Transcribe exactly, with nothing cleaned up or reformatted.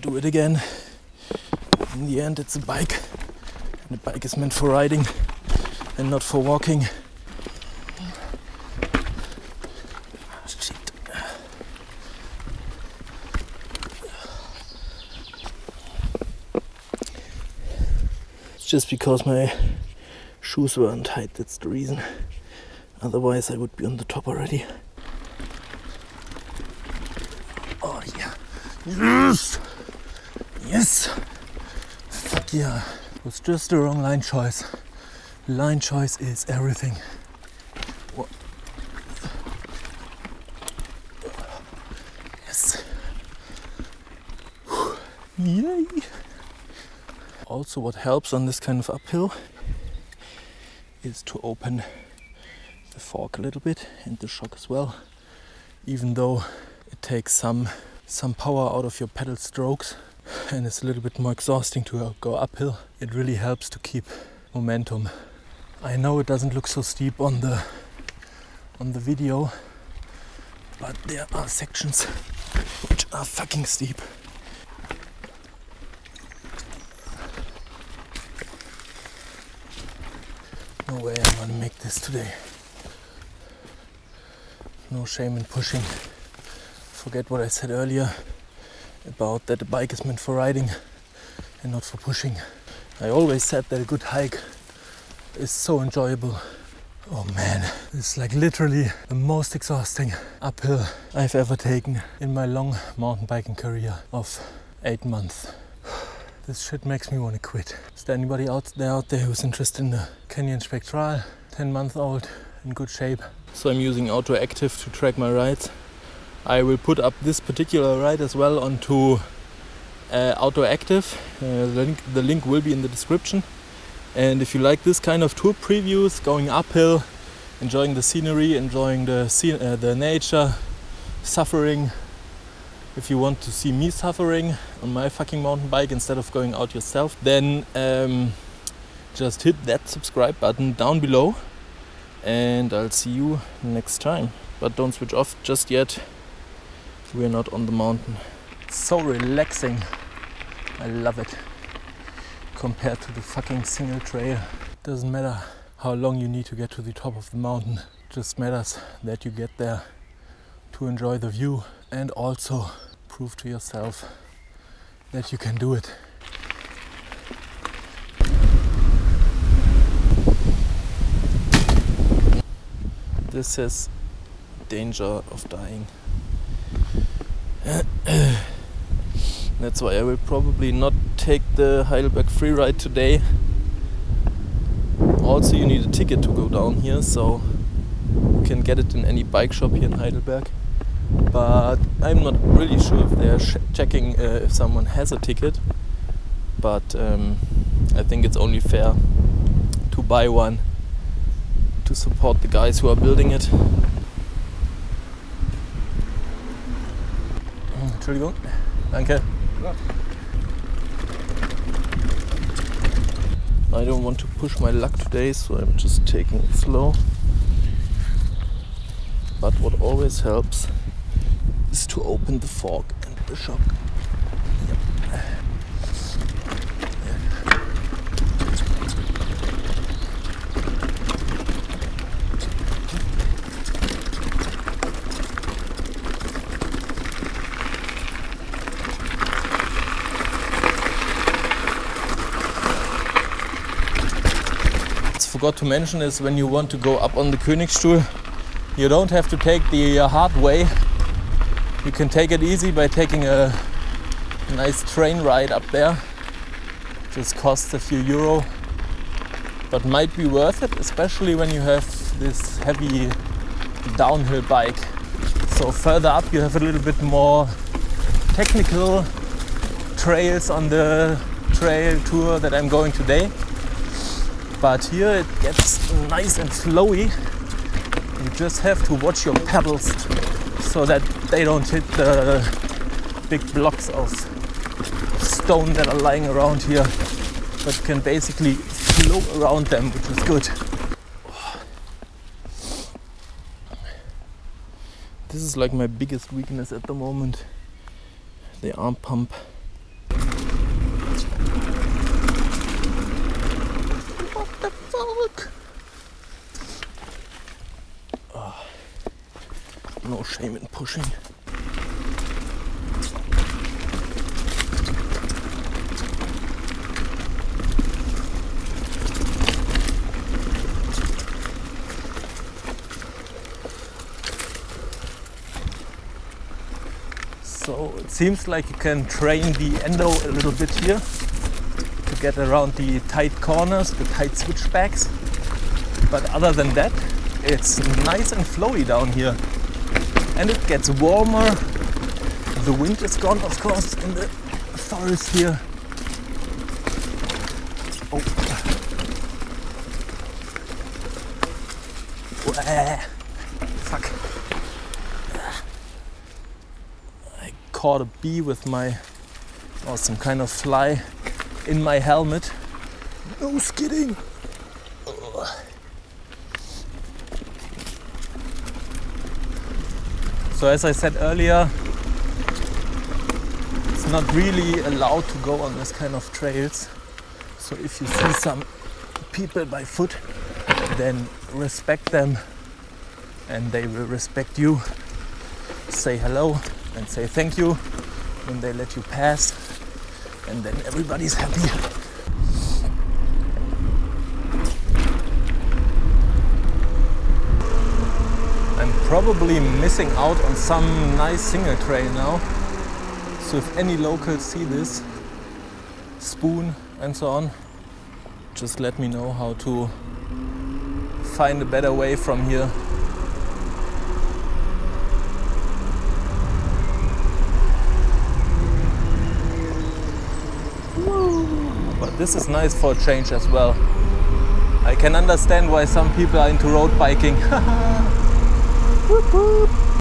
do it again. In the end, it's a bike. And a bike is meant for riding and not for walking. Shit. It's just because my shoes were untied, that's the reason. Otherwise, I would be on the top already. Oh yeah. Yes! Yes! Fuck yeah. It was just the wrong line choice. Line choice is everything. What? Yes. Yay! Also, what helps on this kind of uphill is to open the fork a little bit and the shock as well. Even though it takes some some power out of your pedal strokes and it's a little bit more exhausting to go uphill, it really helps to keep momentum. I know it doesn't look so steep on the on the video, but there are sections which are fucking steep. No way I'm gonna make this today. No shame in pushing. Forget what I said earlier about that the bike is meant for riding and not for pushing. I always said that a good hike is so enjoyable. Oh man, this is like literally the most exhausting uphill I've ever taken in my long mountain biking career of eight months. This shit makes me want to quit. Is there anybody out there out there who's interested in the Canyon Spectral? ten month old, in good shape. So I'm using AutoActive to track my rides. I will put up this particular ride as well onto uh, AutoActive. Uh, the, link, the link will be in the description. And if you like this kind of tour previews, going uphill, enjoying the scenery, enjoying the scene, uh, the nature, suffering, if you want to see me suffering on my fucking mountain bike instead of going out yourself, then um, just hit that subscribe button down below and I'll see you next time. But don't switch off just yet. We're not on the mountain. It's so relaxing. I love it. Compared to the fucking single trail. Doesn't matter how long you need to get to the top of the mountain. It just matters that you get there to enjoy the view and also prove to yourself that you can do it. This is danger of dying. That's why I will probably not take the Heidelberg Freeride today. Also, you need a ticket to go down here, so you can get it in any bike shop here in Heidelberg. But I'm not really sure if they're sh- checking uh, if someone has a ticket. But um, I think it's only fair to buy one to support the guys who are building it. Entschuldigung. Danke. Ja. I don't want to push my luck today, so I'm just taking it slow. But what always helps is to open the fork and the shock. Yep. Forgot to mention is when you want to go up on the Königstuhl, you don't have to take the uh, hard way. You can take it easy by taking a nice train ride up there. Just costs a few euro, but might be worth it, especially when you have this heavy downhill bike. So further up you have a little bit more technical trails on the trail tour that I'm going today. But here it gets nice and flowy. You just have to watch your pedals so that they don't hit the big blocks of stone that are lying around here. But you can basically flow around them, which is good. This is like my biggest weakness at the moment. The arm pump. no shame in pushing. So it seems like you can train the endo a little bit here to get around the tight corners, the tight switchbacks. But other than that, it's nice and flowy down here. And it gets warmer. The wind is gone, of course, in the forest here. Oh. Wah. Fuck. I caught a bee with my, or some kind of fly in my helmet. No skidding. Ugh. So as I said earlier, it's not really allowed to go on this kind of trails. So if you see some people by foot, then respect them and they will respect you. Say hello and say thank you when they let you pass, and then everybody's happy. Probably missing out on some nice single trail now. So if any locals see this, Spoon and so on, just let me know how to find a better way from here. But this is nice for a change as well. I can understand why some people are into road biking. Whoop, whoop.